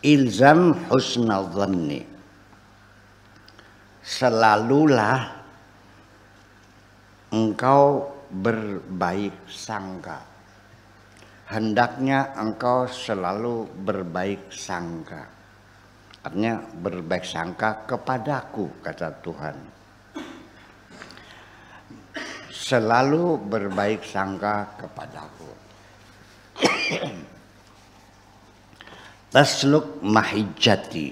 ilzam husnadhanni, selalulah engkau berbaik sangka. Hendaknya engkau selalu berbaik sangka. Artinya berbaik sangka kepadaku, kata Tuhan. Selalu berbaik sangka kepadaku. Tasluk mahijjati,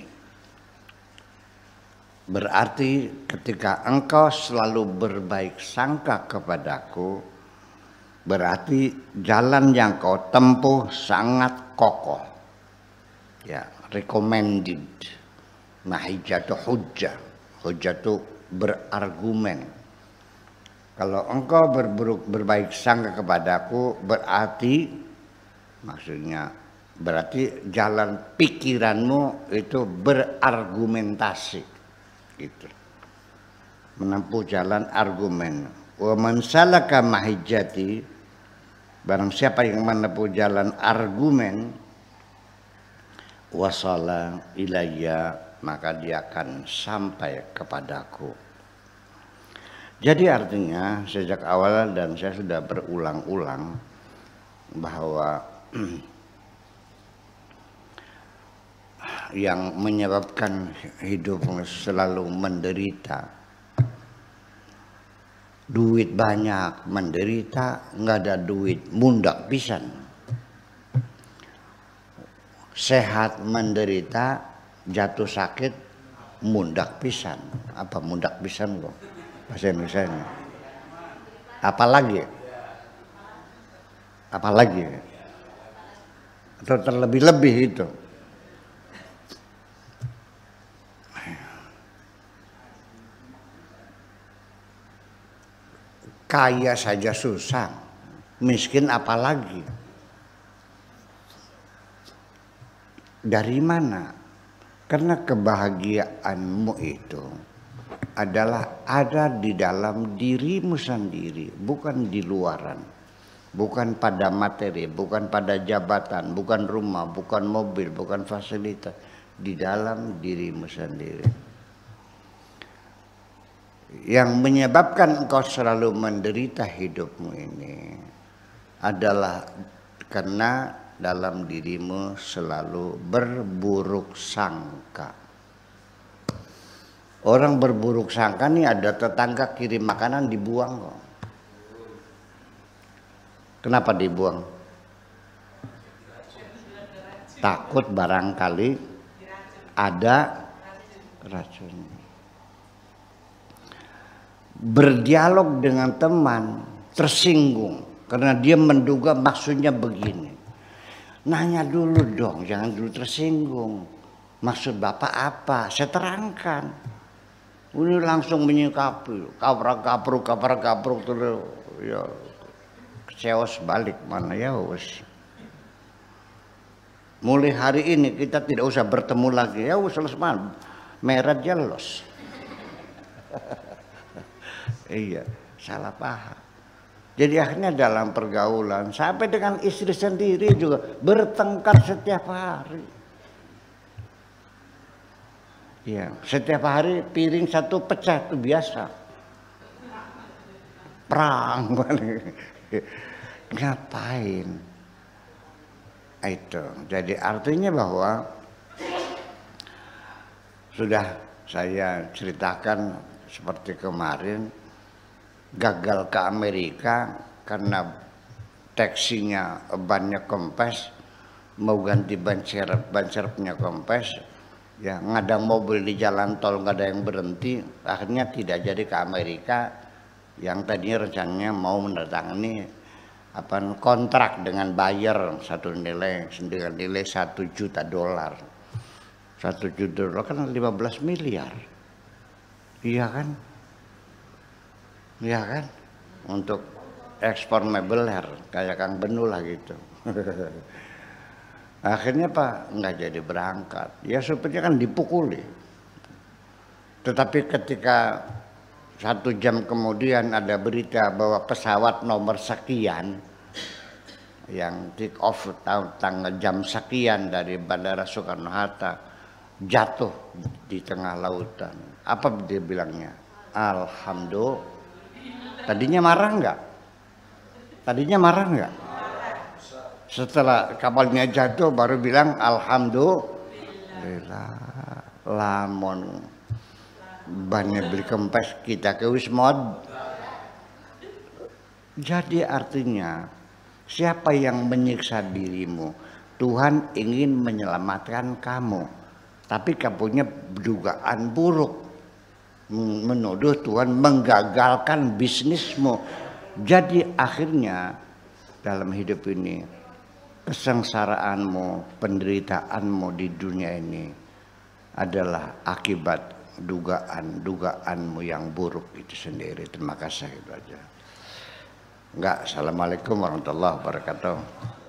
berarti ketika engkau selalu berbaik sangka kepadaku, berarti jalan yang kau tempuh sangat kokoh. Ya, recommended. Mahijjatu hujjah. Hujjah itu berargumen. Kalau engkau berbaik sangka kepadaku, berarti maksudnya berarti jalan pikiranmu itu berargumentasi, gitu. Menempuh jalan argumen. Wa man salaka mahijjati, barang siapa yang menempuh jalan argumen, wasala ilayya, maka dia akan sampai kepadaku. Jadi artinya sejak awal, dan saya sudah berulang-ulang bahwa yang menyebabkan hidup selalu menderita, duit banyak menderita, nggak ada duit mundak pisan. Sehat menderita, jatuh sakit mundak pisan. Apa mundak pisan kok bahasa Indonesianya? Apalagi atau terlebih-lebih itu. Kaya saja susah, miskin apalagi. Dari mana? Karena kebahagiaanmu itu adalah ada di dalam dirimu sendiri, bukan di luaran. Bukan pada materi, bukan pada jabatan, bukan rumah, bukan mobil, bukan fasilitas. Di dalam dirimu sendiri. Yang menyebabkan engkau selalu menderita hidupmu ini adalah karena dalam dirimu selalu berburuk sangka. Orang berburuk sangka nih, ada tetangga kirim makanan dibuang kok. Kenapa dibuang? Takut barangkali ada racun. Berdialog dengan teman, tersinggung karena dia menduga maksudnya begini. Nanya dulu dong, jangan dulu tersinggung. Maksud Bapak apa? Saya terangkan. Ini langsung menyikapi, kaprak-kapruk terus, ya ceos balik mana ya wes. Mulai hari ini kita tidak usah bertemu lagi, ya wes selesai, merah jelos. Iya, salah paham. Jadi akhirnya dalam pergaulan sampai dengan istri sendiri juga bertengkar setiap hari. Ya, setiap hari piring satu pecah itu biasa. Perang. Ngapain? Itu. Jadi artinya bahwa sudah saya ceritakan seperti kemarin, gagal ke Amerika karena taksinya bannya kempes, mau ganti ban serepnya kempes, ya ngadang mobil di jalan tol nggak ada yang berhenti, akhirnya tidak jadi ke Amerika. Yang tadinya rencananya mau menandatangani kontrak dengan buyer dengan nilai $1 juta. $1 juta kan 15 miliar. Iya kan? Iya kan? Untuk ekspor mebeler kayak Kang Benul lah gitu. Akhirnya Pak nggak jadi berangkat. Ya sepertinya kan dipukuli. Tetapi ketika 1 jam kemudian ada berita bahwa pesawat nomor sekian yang take off tanggal jam sekian dari Bandara Soekarno-Hatta jatuh di tengah lautan. Apa dia bilangnya? Alhamdulillah. Tadinya marah enggak? Tadinya marah enggak? Setelah kapalnya jatuh baru bilang alhamdulillah. Lamun bannya beli kempes kita ke Wismod. Jadi artinya siapa yang menyiksa dirimu, Tuhan ingin menyelamatkan kamu, tapi kamu punya dugaan buruk, menuduh Tuhan menggagalkan bisnismu. Jadi akhirnya dalam hidup ini kesengsaraanmu, penderitaanmu di dunia ini adalah akibat dugaan-dugaanmu yang buruk itu sendiri. Terima kasih, itu aja. Enggak, assalamualaikum warahmatullahi wabarakatuh.